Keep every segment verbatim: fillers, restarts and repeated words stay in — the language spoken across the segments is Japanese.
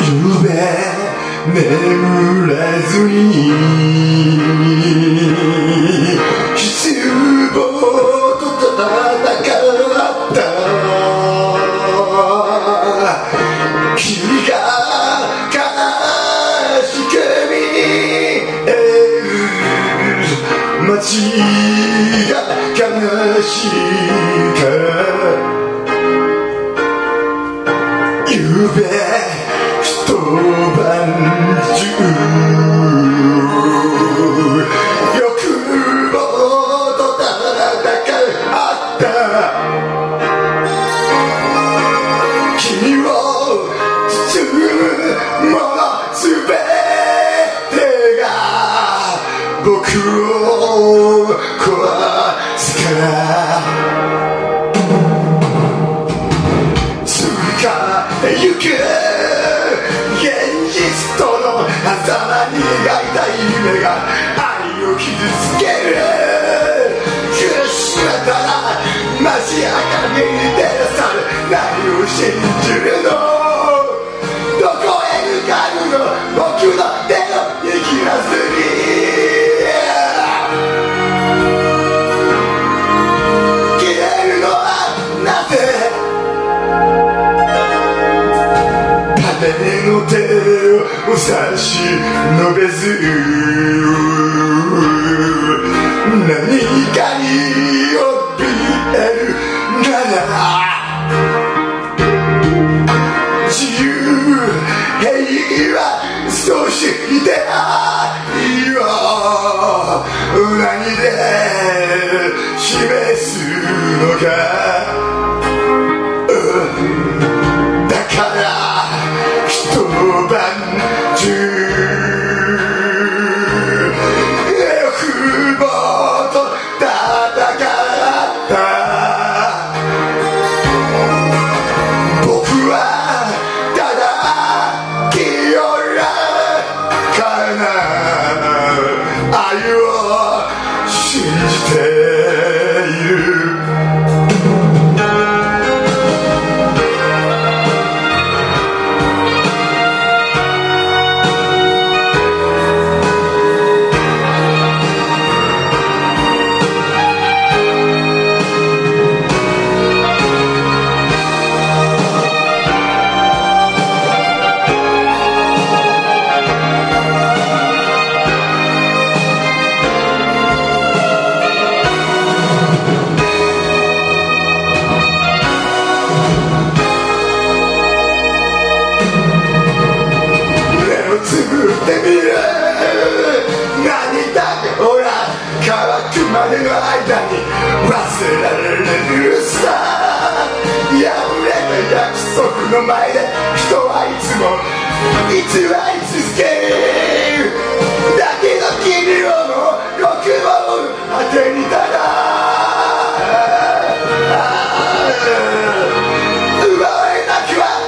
夢眠れずに失望と戦った君が悲しく見える街が悲しいからゆうべ一晩中欲望と戦った君を包むものすべてが僕を壊すから行く現実との狭間に描いた夢が愛を傷つける苦しめたら街明かりに照らされ何を信じるのどこへ向かうの僕の手を握らずに消えるのはなぜ誰の手を差し伸べず何かに怯えるなら自由平和そして愛を何で示すのか一晩中欲望と戦った僕はただ清らかな愛を信じている何だってほら乾くまでの間に忘れられるさ破れた約束の前で人はいつも偽り続けるだけど君をも欲望の果てにただ奪えなくは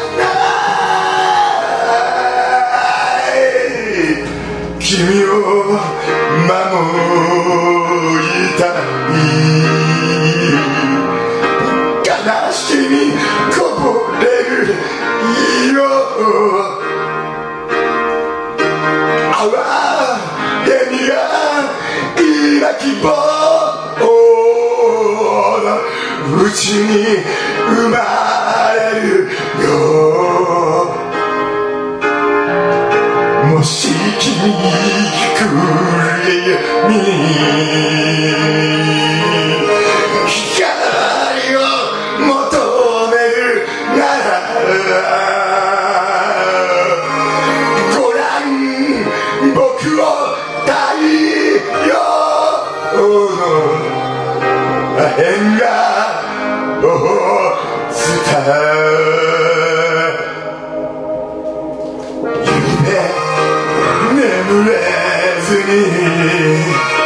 君を守りたい悲しみこぼれるよ哀れみが抱きぼのうちに生まれるよもし君来るに光を求めるならご覧僕を太陽の破片が伝え眠れずに